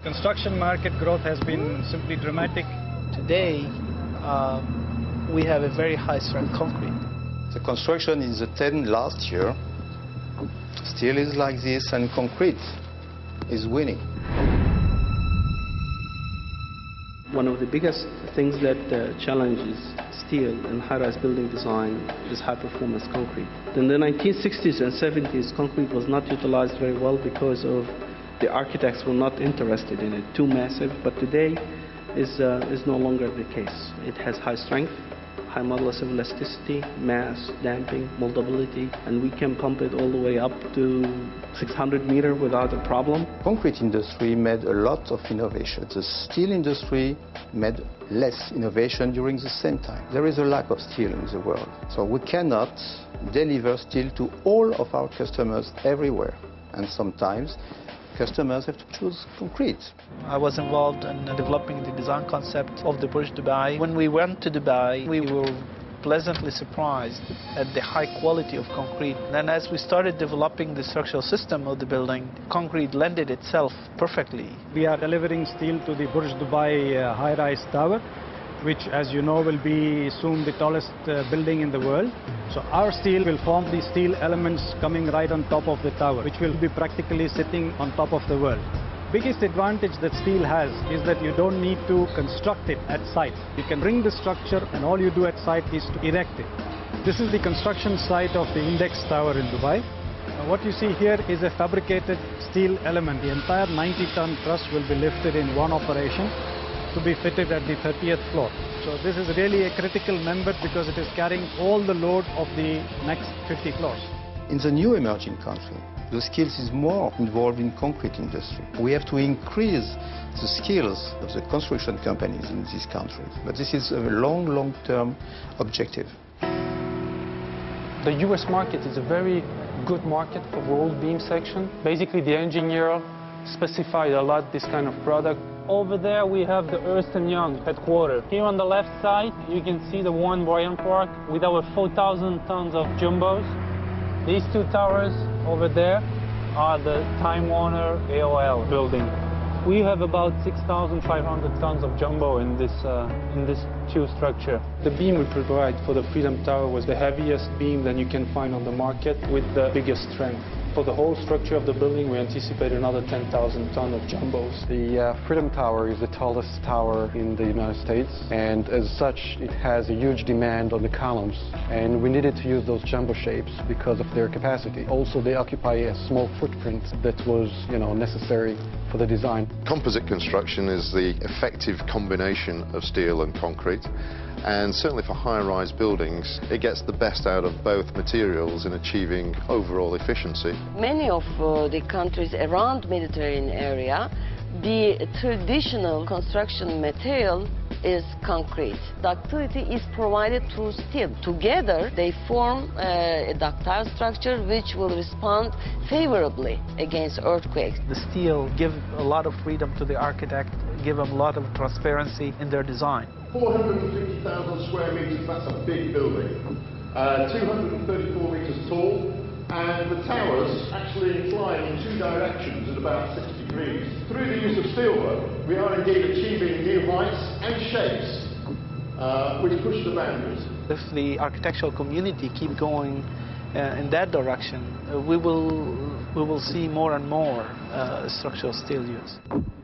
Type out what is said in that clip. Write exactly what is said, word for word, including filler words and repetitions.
Construction market growth has been simply dramatic. Today, um, we have a very high strength concrete. The construction in the ten last year steel is like this and concrete is winning. One of the biggest things that uh, challenges steel and high-rise building design is high-performance concrete. In the nineteen sixties and seventies, concrete was not utilized very well because of the architects were not interested in it, too massive, but today is, uh, is no longer the case. It has high strength, high modulus of elasticity, mass, damping, moldability, and we can pump it all the way up to six hundred meter without a problem. Concrete industry made a lot of innovation. The steel industry made less innovation during the same time. There is a lack of steel in the world, so we cannot deliver steel to all of our customers everywhere, and sometimes customers have to choose concrete. I was involved in developing the design concept of the Burj Dubai. When we went to Dubai, we were pleasantly surprised at the high quality of concrete. Then as we started developing the structural system of the building, concrete lended itself perfectly. We are delivering steel to the Burj Dubai uh, high-rise tower, which, as you know, will be soon the tallest uh, building in the world. So our steel will form the steel elements coming right on top of the tower, which will be practically sitting on top of the world. Biggest advantage that steel has is that you don't need to construct it at site. You can bring the structure and all you do at site is to erect it. This is the construction site of the Index Tower in Dubai. Now, what you see here is a fabricated steel element. The entire ninety ton truss will be lifted in one operation to be fitted at the thirtieth floor. So this is really a critical member because it is carrying all the load of the next fifty floors. In the new emerging country, the skills is more involved in concrete industry. We have to increase the skills of the construction companies in these countries. But this is a long, long-term objective. The U S market is a very good market for rolled beam section. Basically, the engineer specified a lot this kind of product. Over there we have the Ernst and Young headquarters. Here on the left side you can see the One Bryant Park with our four thousand tons of jumbos. These two towers over there are the Time Warner A O L building. We have about six thousand five hundred tons of jumbo in this, uh, in this two structure. The beam we provide for the Freedom Tower was the heaviest beam that you can find on the market with the biggest strength. For the whole structure of the building, we anticipate another ten thousand tons of jumbos. The uh, Freedom Tower is the tallest tower in the United States, and as such, it has a huge demand on the columns, and we needed to use those jumbo shapes because of their capacity. Also, they occupy a small footprint that was, you know, necessary for the design. Composite construction is the effective combination of steel and concrete. And certainly for high-rise buildings, it gets the best out of both materials in achieving overall efficiency. Many of uh, the countries around Mediterranean area, the traditional construction material is concrete. Ductility is provided through steel. Together, they form uh, a ductile structure which will respond favorably against earthquakes. The steel gives a lot of freedom to the architect, give them a lot of transparency in their design. four hundred fifty thousand square meters, that's a big building. Uh, two hundred thirty-four meters tall, and the towers actually incline in two directions at about six degrees. Through the use of steelwork, we are indeed achieving new heights and shapes uh, which push the boundaries. If the architectural community keep going uh, in that direction, uh, we will we will see more and more uh, structural steel use.